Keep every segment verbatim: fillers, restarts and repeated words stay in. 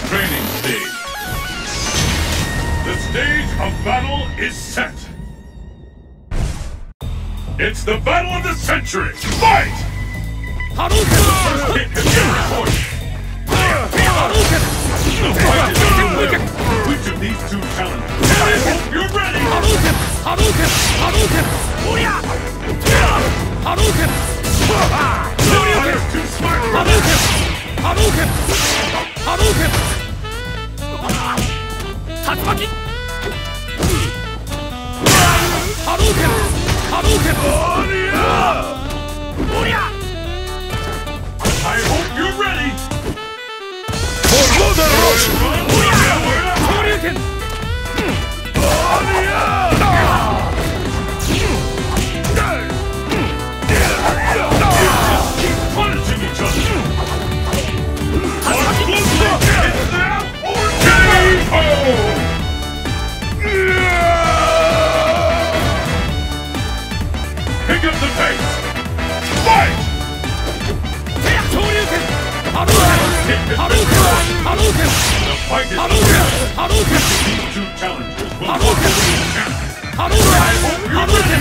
training stage. The stage of battle is set. It's the battle of the century. Fight! Hadouken! First hit has been recorded. Hadouken! The fight is underway. Which of these two challengers? I hope you're ready. Hadouken! Hadouken! Hadouken! Hadouken! Hadouken! Too smart for Hadouken! Hadouken! Hadouken! Tatsumaki! Hadouken! Hadouken! I hope you're ready. For Mother Rush! Hadouken! Keep punishing each other. One close look. It's now or K O. Pick up the pace. Fight! Hadouken! Hadouken! Hadouken! The fight is Hadouken! Hadouken! These two challengers will walk Hadouken! away with the champ. Hadouken! Hadouken!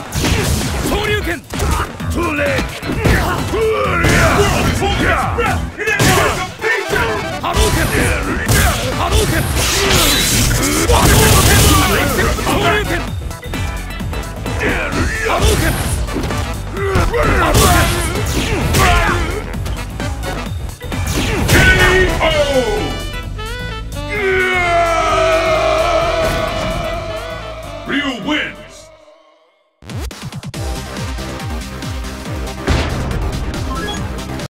Hadouken! Too late! World is holding its breath.